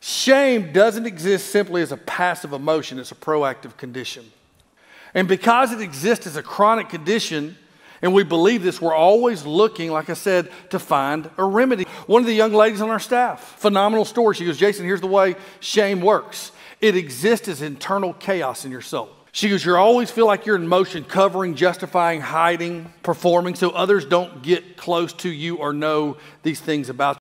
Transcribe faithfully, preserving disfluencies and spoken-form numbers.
Shame doesn't exist simply as a passive emotion, it's a proactive condition. And because it exists as a chronic condition, and we believe this, we're always looking, like I said, to find a remedy. One of the young ladies on our staff, phenomenal story. She goes, Jason, here's the way shame works. It exists as internal chaos in your soul. She goes, you always feel like you're in motion, covering, justifying, hiding, performing, so others don't get close to you or know these things about you.